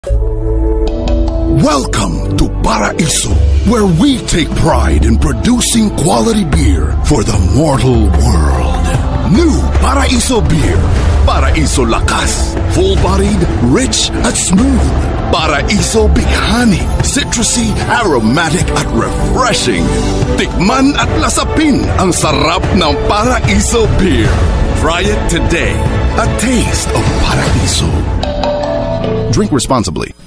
Welcome to Paraiso, where we take pride in producing quality beer for the mortal world. New Paraiso beer. Paraiso lakas. Full-bodied, rich at smooth. Paraiso bighani, citrusy, aromatic at refreshing. Tikman at lasapin ang sarap ng Paraiso beer. Try it today. A taste of Paraiso. Drink responsibly.